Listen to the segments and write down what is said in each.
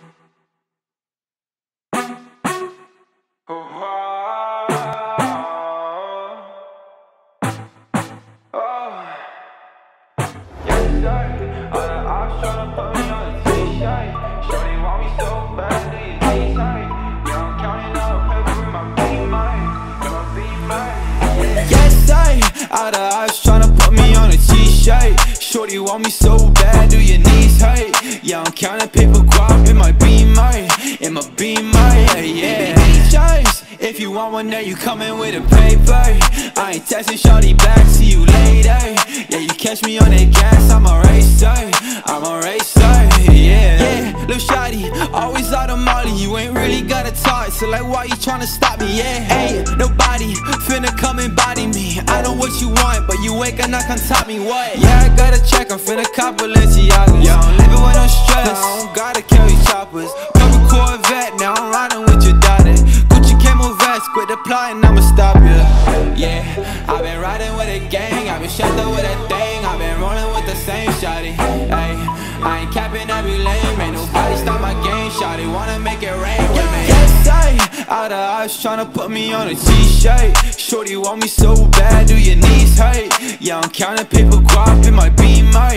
All the eyes tryna put me on a t-shirt. Shorty want me so bad, do your knees hurt? Yeah, I'm counting paper guap in my beamer, yeah. Just if you want one there, you coming with a paper. I ain't texting shorty back, see you later. Yeah, you catch me on that gas, I'm a racer, yeah. Lil' shawty, always out of molly, you ain't really got a talk, so like why you tryna stop me, yeah? Ain't nobody finna come and body me. I know what you want, but you ain't gonna come top me, what? Yeah, I got a check, I'm finna cop Balenciagas. Yeah, I'm living with no stress, I don't gotta carry choppers. Couple Corvette, now I'm riding with your daughter. Gucci camo vest, quit the plotting, I'ma stop ya. Yeah, I've been riding with a gang, I've been shut up with a thing, I've been rolling with the same shawty. Ay, I ain't capping every lane, ain't nobody stop my game, shawty wanna make it rain with me. Yes, all the eyes tryna put me on a t-shirt. Shorty want me so bad, do your knees hurt? Yeah, I'm counting paper guap in my beamer,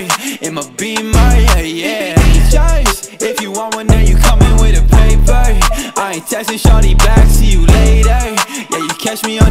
yeah. Just if you want one there, you coming with a paper. I ain't texting shorty back, see you later. Yeah, you catch me on